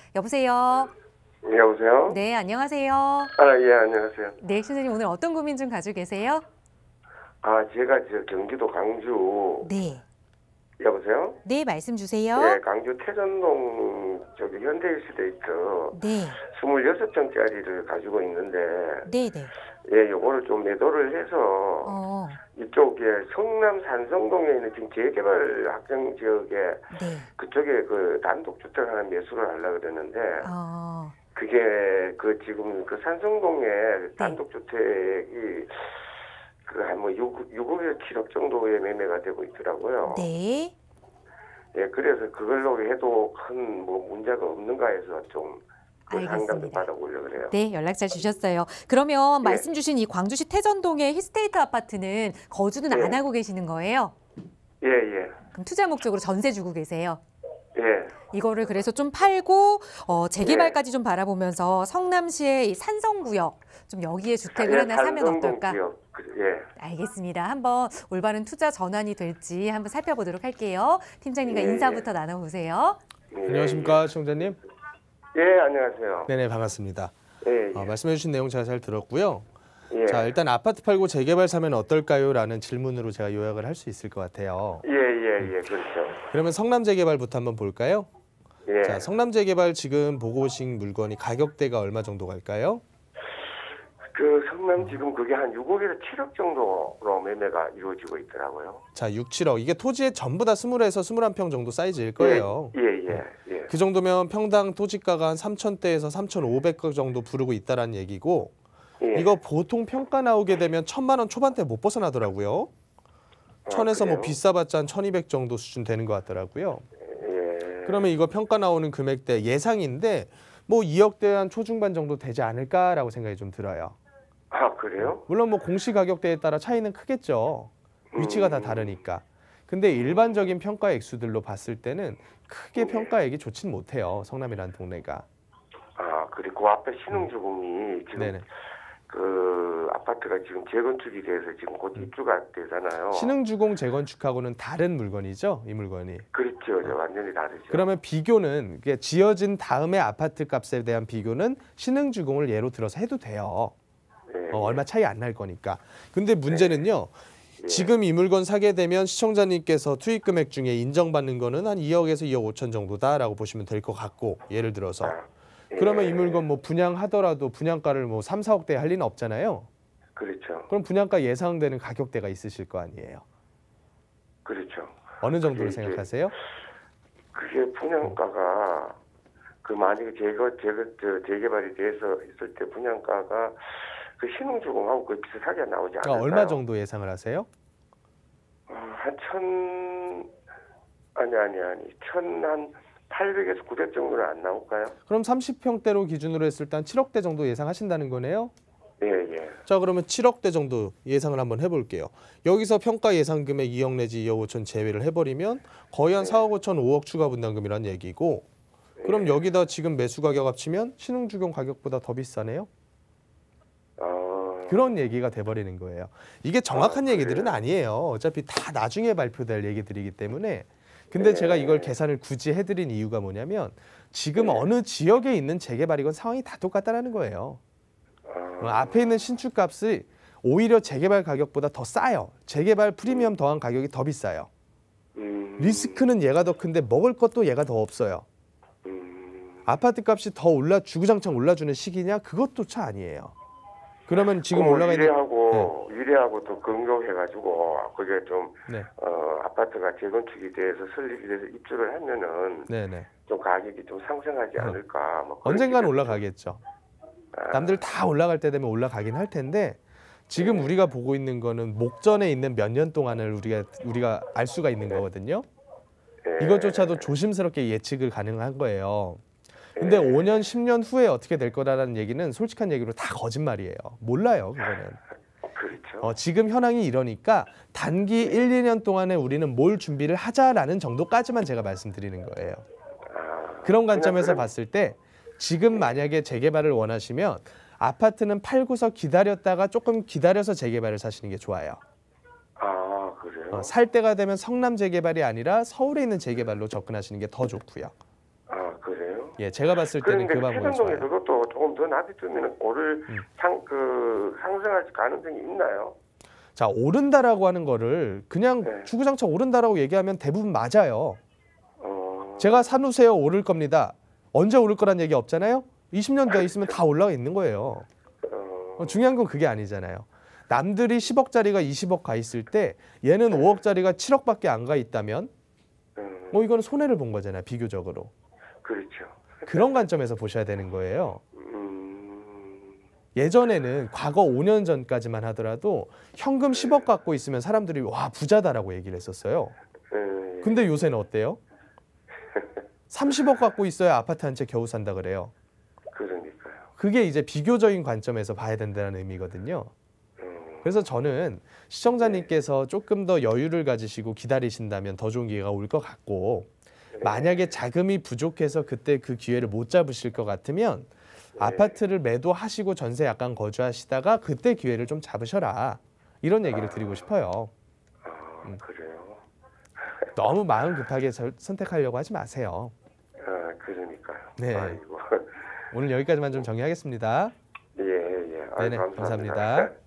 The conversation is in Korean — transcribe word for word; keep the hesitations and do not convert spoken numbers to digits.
여보세요? 네, 여보세요? 네, 안녕하세요. 아, 예, 안녕하세요. 네, 시청자님 오늘 어떤 고민 좀 가지고 계세요? 아, 제가 저 경기도 강주. 네. 여보세요? 네, 말씀 주세요. 네, 강주 태전동 저기 현대일시데이트 네. 이십육 평짜리를 가지고 있는데, 네, 네. 예, 요거를 좀 매도를 해서 어, 이쪽에 성남 산성동에 있는 지금 재개발 확정 지역에 네. 그쪽에 그 단독주택 하나 매수를 하려고 그러는데, 어, 그게 그 지금 그 산성동에 단독주택이 그 한 뭐 육억에서 칠억 정도의 매매가 되고 있더라고요. 네. 예, 그래서 그걸로 해도 큰 뭐 문제가 없는가 해서 좀 그 상담 좀 알겠습니다. 받아보려고 그래요. 네, 연락 잘 주셨어요. 그러면 예. 말씀 주신 이 광주시 태전동의 힐스테이트 아파트는 거주는 예. 안 하고 계시는 거예요? 예, 예, 그럼 투자 목적으로 전세 주고 계세요? 예. 이거를 그래서 좀 팔고 어, 재개발까지 좀 바라보면서 성남시의 이 산성구역 좀 여기에 주택을 예, 하나 사면 산성동 어떨까? 지역. 그, 예. 알겠습니다. 한번 올바른 투자 전환이 될지 한번 살펴보도록 할게요. 팀장님과 예, 인사부터 나눠보세요. 예, 안녕하십니까, 시청자님? 예, 안녕하세요. 네네, 반갑습니다. 예, 예. 어, 말씀해주신 내용 제가 잘 들었고요. 예. 자, 일단 아파트 팔고 재개발 사면 어떨까요? 라는 질문으로 제가 요약을 할 수 있을 것 같아요. 예, 예, 예, 그렇죠. 그러면 성남 재개발부터 한번 볼까요? 예. 자, 성남 재개발 지금 보고 오신 물건이 가격대가 얼마 정도 갈까요? 그 성남 지금 그게 한 육억에서 칠억 정도로 매매가 이루어지고 있더라고요. 자, 육, 칠억. 이게 토지에 전부 다 스물에서 스물한 평 정도 사이즈일 거예요. 예, 예, 예. 그 정도면 평당 토지가가 한 삼천대에서 삼천오백 정도 부르고 있다라는 얘기고, 예. 이거 보통 평가 나오게 되면 천만 원 초반대 못 벗어나더라고요. 천에서 뭐 그래요? 비싸봤자 한 천이백 정도 수준 되는 것 같더라고요. 예. 그러면 이거 평가 나오는 금액대 예상인데 뭐 이억대 한 초중반 정도 되지 않을까라고 생각이 좀 들어요. 아, 그래요? 물론 뭐 공시 가격대에 따라 차이는 크겠죠. 위치가 다 다르니까. 근데 일반적인 평가 액수들로 봤을 때는 크게 평가액이 좋진 못해요. 성남이라는 동네가. 아, 그리고 그 앞에 신흥주공이 지금 네네. 그 아파트가 지금 재건축이 돼서 지금 곧 입주가 되잖아요. 신흥주공 재건축하고는 다른 물건이죠, 이 물건이. 그렇죠, 저 완전히 다르죠. 그러면 비교는 이게 지어진 다음에 아파트 값에 대한 비교는 신흥주공을 예로 들어서 해도 돼요. 예, 어, 얼마 차이 안 날 거니까. 근데 문제는요. 예. 지금 이 물건 사게 되면 시청자님께서 투입 금액 중에 인정받는 거는 한 이억에서 이억 오천 정도다라고 보시면 될 것 같고, 예를 들어서. 아, 예. 그러면 이 물건 뭐 분양하더라도 분양가를 뭐 삼, 사억대 할 리는 없잖아요. 그렇죠, 그럼 분양가 예상되는 가격대가 있으실 거 아니에요. 그렇죠. 어느 정도로 그게 이제 생각하세요? 그게 분양가가 그 만약에 재거 재거 저 재개발이 돼서 있을 때 분양가가 그 신흥주공하고 그 비슷하게 나오지 아, 않을까요? 얼마 정도 예상을 하세요? 어, 한천 아니 아니 아니 천한 팔백에서 구백 정도는 안 나올까요? 그럼 삼십 평대로 기준으로 했을 때 한 칠억대 정도 예상하신다는 거네요. 예, 예. 자, 그러면 칠억대 정도 예상을 한번 해볼게요. 여기서 평가 예상 금액 이억 내지 이억 오천 제외를 해버리면 거의 한 사억 오천, 오억 추가 분담금이란 얘기고, 그럼 여기다 지금 매수 가격 합치면 신흥주공 가격보다 더 비싸네요. 어, 그런 얘기가 돼버리는 거예요. 이게 정확한 아, 얘기들은 그래요? 아니에요. 어차피 다 나중에 발표될 얘기들이기 때문에. 근데 제가 이걸 계산을 굳이 해드린 이유가 뭐냐면 지금 어느 지역에 있는 재개발이건 상황이 다 똑같다는 거예요. 어, 앞에 있는 신축값이 오히려 재개발 가격보다 더 싸요. 재개발 프리미엄 더한 가격이 더 비싸요. 음, 리스크는 얘가 더 큰데 먹을 것도 얘가 더 없어요. 음, 아파트 값이 더 올라 주구장창 올라주는 시기냐? 그것조차 아니에요. 그러면 지금 어, 올라가 있는 유례하고 유례하고 또 근거해가지고 그게 좀 네, 어, 아파트가 재건축이 돼서 설립이 돼서 입주를 하면은 네, 네. 좀 가격이 좀 상승하지 않을까. 뭐 그런 언젠간 기대도 올라가겠죠. 아, 남들 다 올라갈 때 되면 올라가긴 할 텐데 지금 우리가 보고 있는 거는 목전에 있는 몇 년 동안을 우리가 우리가 알 수가 있는 거거든요. 예, 이것조차도 조심스럽게 예측을 가능한 거예요. 근데 오 년, 십 년 후에 어떻게 될 거라는 얘기는 솔직한 얘기로 다 거짓말이에요. 몰라요, 그거는. 그렇죠. 어, 지금 현황이 이러니까 단기 일, 이 년 동안에 우리는 뭘 준비를 하자라는 정도까지만 제가 말씀드리는 거예요. 아, 그런 관점에서 그냥 봤을 때 지금 만약에 재개발을 원하시면 아파트는 팔고서 기다렸다가 조금 기다려서 재개발을 사시는 게 좋아요. 아, 그래요? 어, 살 때가 되면 성남 재개발이 아니라 서울에 있는 재개발로 접근하시는 게 더 좋고요. 아, 그래요? 예, 제가 봤을 때는 그런데 그 방법이 좋아요. 시선동에서도 또 조금 더 낮춰주면 오를 음. 상, 그 상승할 가능성이 있나요? 자, 오른다라고 하는 거를 그냥 네. 주구장창 오른다라고 얘기하면 대부분 맞아요. 어, 제가 사놓으세요 오를 겁니다. 언제 오를 거란 얘기 없잖아요. 이십 년 더 있으면 다 올라가 있는 거예요. 어, 어, 중요한 건 그게 아니잖아요. 남들이 십억짜리가 이십억 가 있을 때 얘는 오억짜리가 칠억밖에 안 가 있다면 음, 뭐 이거는 손해를 본 거잖아요. 비교적으로. 그렇죠. 그런 관점에서 보셔야 되는 거예요. 음, 예전에는 과거 오 년 전까지만 하더라도 현금 십억 갖고 있으면 사람들이 와 부자다라고 얘기를 했었어요. 예, 근데 요새는 어때요? 삼십억 갖고 있어야 아파트 한 채 겨우 산다 그래요. 그러니까요. 그게 이제 비교적인 관점에서 봐야 된다는 의미거든요. 음, 그래서 저는 시청자님께서 조금 더 여유를 가지시고 기다리신다면 더 좋은 기회가 올 것 같고, 만약에 자금이 부족해서 그때 그 기회를 못 잡으실 것 같으면 아파트를 매도하시고 전세 약간 거주하시다가 그때 기회를 좀 잡으셔라. 이런 얘기를 드리고 싶어요. 아, 그래요. 너무 마음 급하게 절- 선택하려고 하지 마세요. 아, 그러니까요. 네. 아이고. 오늘 여기까지만 좀 정리하겠습니다. 예, 예. 아유, 네네, 감사합니다.